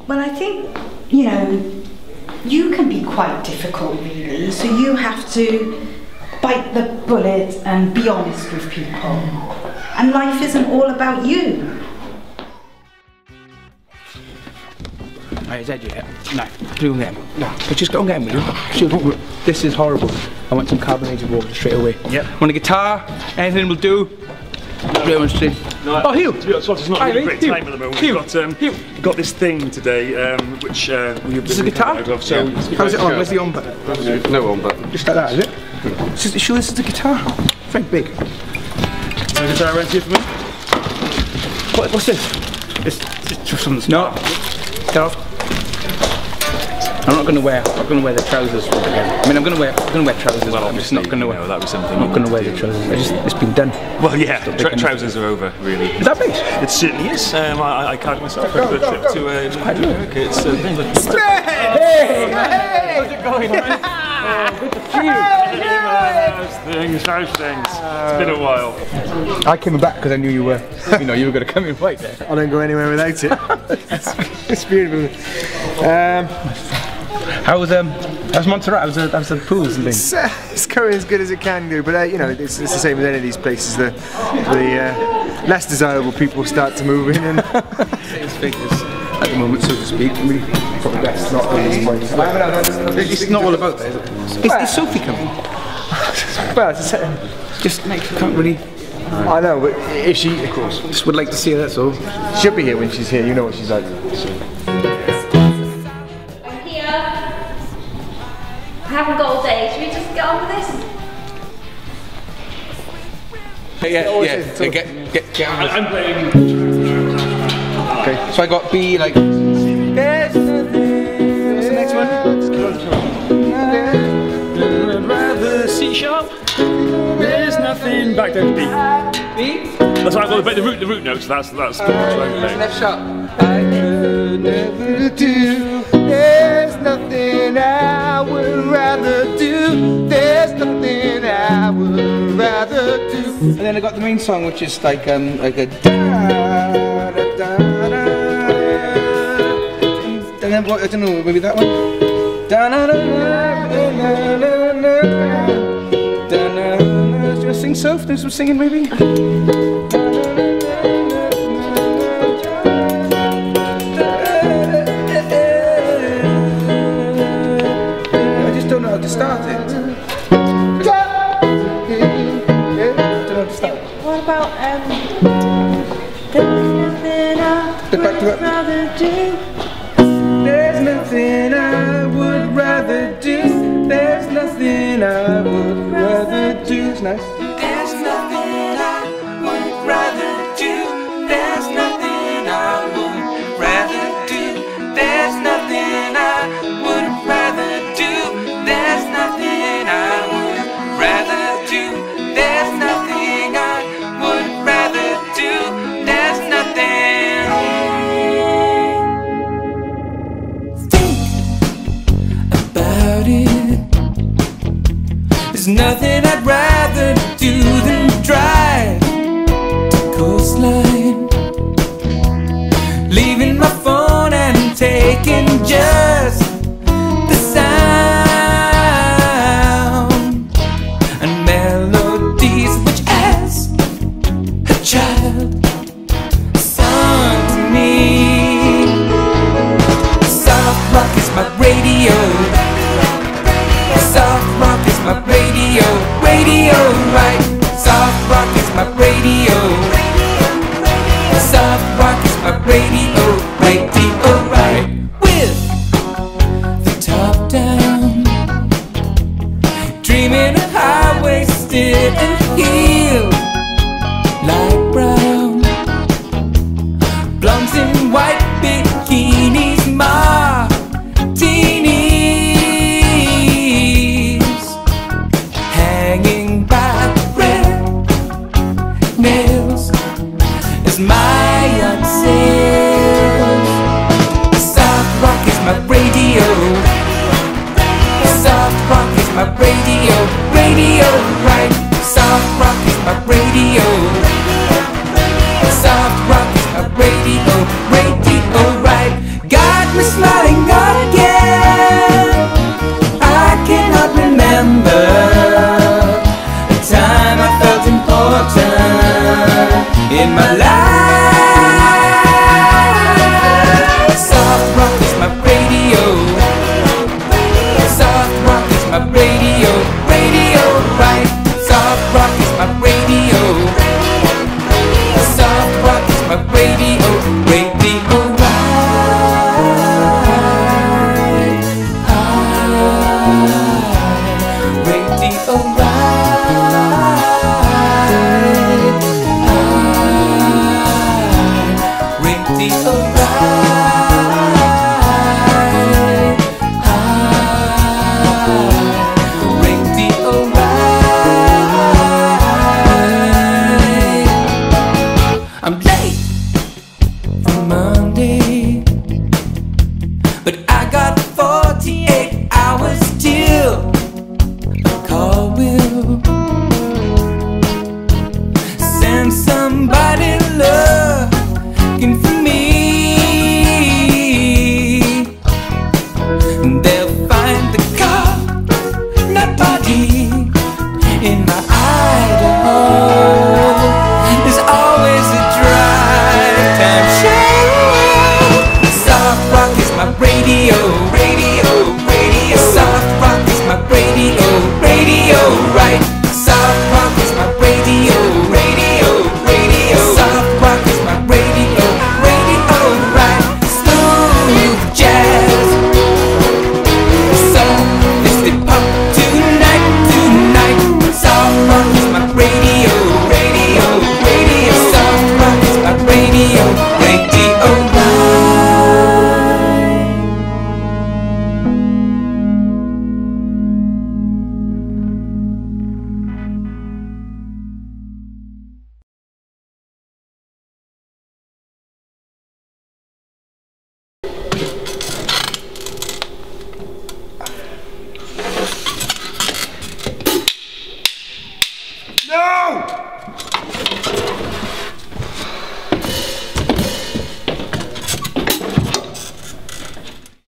Well, I think, you know, you can be quite difficult really, so you have to bite the bullet and be honest with people. And life isn't all about you. Right, is that yet? No, do them. No, but just go and get them, will you? This is horrible. I want some carbonated water straight away. Yep. Want a guitar? Anything will do. No, oh, Hugh! To be honest, it's not really a great time at the moment. We've got this thing today, which we've This is a guitar? Of, so yeah. How's it on? Where's the on button? No on button. Just like that, is it? Sure, this is the guitar. Very big. Is the guitar around here for me? What's this? It's just something. No. Get off. I'm not going to wear the trousers again. I mean, I'm going to wear trousers. Well, I'm just not going to wear. That was something. I'm not going to wear the trousers. It's been done. Well, yeah. Trousers are over, really. Is that big? It certainly is. I carried myself for a trip to America. It's Hey! How's it going? Good to see you. How's things? It's been a while. I came back because I knew you were going to come in right there. I don't go anywhere without it. It's beautiful. How's Montserrat? How's the pools and things? It's going as good as it can do, but you know, it's the same as any of these places. The less desirable people start to move in, and it's figures at the moment, so to speak. Probably best not on this point. It's not all about that, is it? Is Sophie coming? well, just can't really. I know, but if she, of course, just would like to see her. That's all. She'll be here when she's here. You know what she's like. I haven't got all day. Should we just get on with this? Get on with I'm playing. Okay, so I got B like. There's nothing. What's the next one? I'd rather C sharp. There's nothing. Back down to B. B. That's why I've got the root notes. That's what I'm playing. F sharp. I could never do. There's nothing I would rather do. There's nothing I would rather do. And then I got the main song, which is like a da da da da. And then what? I don't know. Maybe that one. Da da da da da da da da. Do you want to sing, Soph? Do some singing, maybe. Start it. What about there's nothing I would rather do. There's nothing I would rather do. There's nothing I would rather do. It's nice. There's nothing I would rather do. There's nothing I would rather do. There's nothing I would rather do. There's nothing I would rather do. There's nothing I would rather do. There's nothing. Think about it. There's nothing I'd rather do than drive to coastline, leaving my phone and taking just the sound and melodies which as a child sung to me. Soft rock is my radio. Soft rock is my radio. Radio right. Soft rock is my radio. Soft rock is my radio. Radio right. With the top down, dreaming of high-waisted and heeled light brown, blondes in white bikinis, martinis, hanging by red nails as my yacht sails in my life. Soft rock is my radio. Soft rock is my radio. Radio right. Soft rock is my radio. Soft rock is my radio. Radio right. Radio right. Radio I'm late for Monday, but I got 48 hours till the call will send somebody looking for me. They'll find the car, not body, in my Idaho. There's always a drive time show. Soft rock is my radio. Radio, radio. Soft rock is my radio. Radio, right. Soft rock is my radio. Radio, radio. Soft rock is my radio. Radio, right. Smooth jazz. So let's dip up tonight, tonight. Soft rock is my radio. Radio, radio. Soft rock is my radio. Radio, right. No!